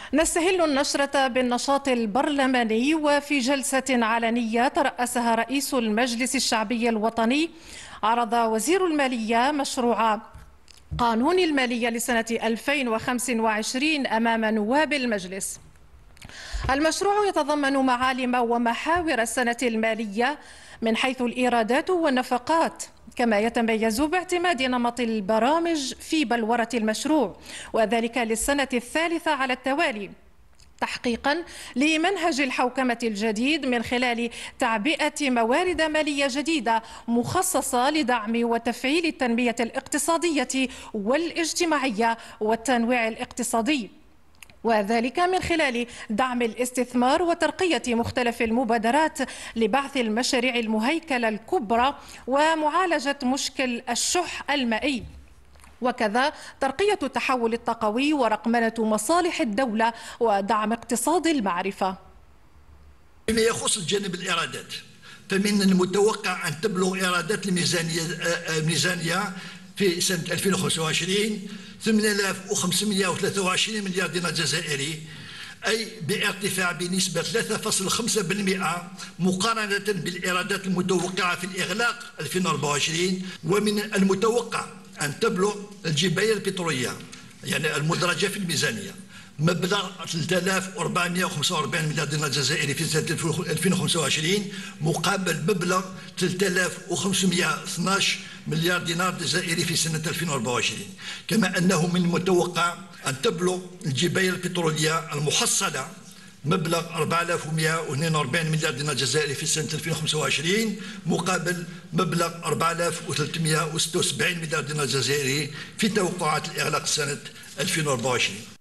نستهل النشرة بالنشاط البرلماني، وفي جلسة علنية ترأسها رئيس المجلس الشعبي الوطني عرض وزير المالية مشروع قانون المالية لسنة 2025 أمام نواب المجلس. المشروع يتضمن معالم ومحاور السنة المالية من حيث الإيرادات والنفقات، كما يتميز باعتماد نمط البرامج في بلورة المشروع، وذلك للسنة الثالثة على التوالي، تحقيقا لمنهج الحوكمة الجديد من خلال تعبئة موارد مالية جديدة مخصصة لدعم وتفعيل التنمية الاقتصادية والاجتماعية والتنويع الاقتصادي، وذلك من خلال دعم الاستثمار وترقية مختلف المبادرات لبعث المشاريع المهيكلة الكبرى ومعالجة مشكل الشح المائي، وكذا ترقية التحول الطاقوي ورقمنة مصالح الدولة ودعم اقتصاد المعرفة. فيما يخص الجانب الإيرادات، فمن المتوقع أن تبلغ إيرادات الميزانية في سنة 2025 8523 مليار دينار جزائري، أي بارتفاع بنسبة 3.5% مقارنة بالإيرادات المتوقعة في الإغلاق 2024. ومن المتوقع أن تبلغ الجباية البترولية يعني المدرجة في الميزانية مبلغ 3445 مليار دينار جزائري في سنة 2025 مقابل مبلغ 3512 مليار دينار جزائري في سنة 2024. كما أنه من المتوقع أن تبلغ الجباية البترولية المحصلة مبلغ 4142 مليار دينار جزائري في سنة 2025 مقابل مبلغ 4376 مليار دينار جزائري في توقعات الإغلاق سنة 2024.